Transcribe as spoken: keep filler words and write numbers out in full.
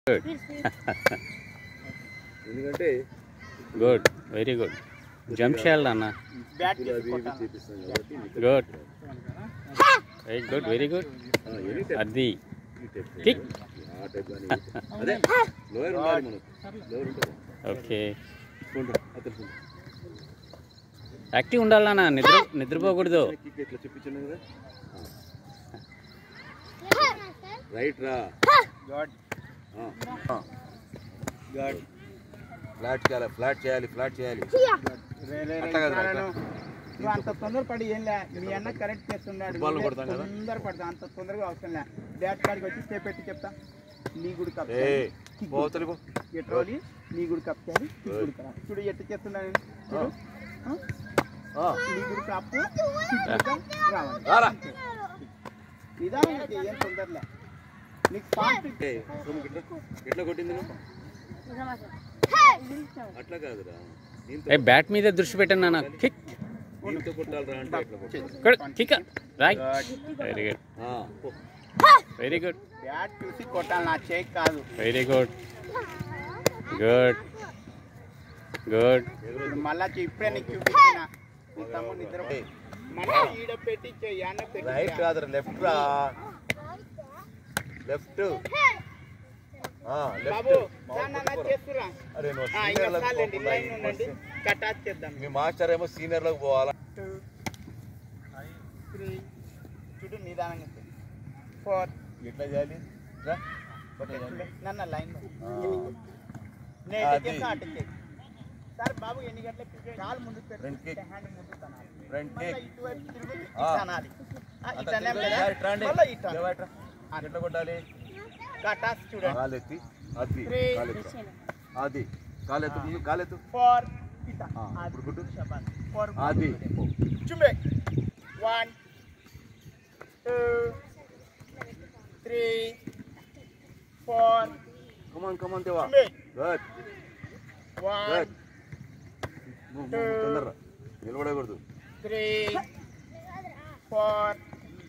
Good. Good. Very good. Jump shell, Anna. Good. Very good. Very good. Adi. Kick. Okay. Active undalana. Nidra nidrapokudadu. Right ra. God. God. Flat cheyali, flat cheyali, flat cheyali. నువ్వు అంత తొందరపడి ఏం లే మీ అన్న correct చేస్తున్నాడు తొందర పడతా అంత తొందరగా అవసరం లే బ్యాట్ కాడికి వచ్చి స్టే పెట్టి చెప్తా నీ గుడి కప్ ఎట్రోలి నీ గుడి కప్ చేయాలి చూడు ఎట్టు చేస్తున్నాను చూడు నీ గుడి కప్పు రావాలి నిదానం ఏం తొందరలే నీకు ఫాస్ట్ ఎట్లా కొట్టింది అట్లా కాదురా బ్యాట్ మీద దృష్టి పెట్టండి నాన్న kick kick right very good very good bat చూసి కొట్టాలి నా చేయి కాదు వెరీ గుడ్ గుడ్ గుడ్ మళ్ళా ఇప్పుడే నీకు చూపించిన నీ తమ్ముడు నిద్ర మళ్ళీ ఈడ పెట్టి చెయ్యి అన్న పెట్టి రైట్ కాదురా లెఫ్ట్ రా లెఫ్ట్ బాబు చేస్తురా కటాచ్ చేద్దాం మీ మాస్టర్ ఏమో సీనియర్ లోకి పోవాలా చూడు నిదానంగా ఫోర్ ఎట్లా చేయాలి నన్న లైన్ సార్ బాబు ఎన్ని గంటల కాలు ముందు హ్యాండ్ ముందు ఎట్లా కొట్టాలి కటాచ్ చూడండి కాలెత్తి అది అది కాలెత్తు కాలెత్తు ఫోర్ ఇప్పుడు గుడ్డు ఫోర్ అది చుంబే one two three four come on come on దేవా గుడ్ వన్ తొందరగా నిలబడకూడదు త్రీ ఫోర్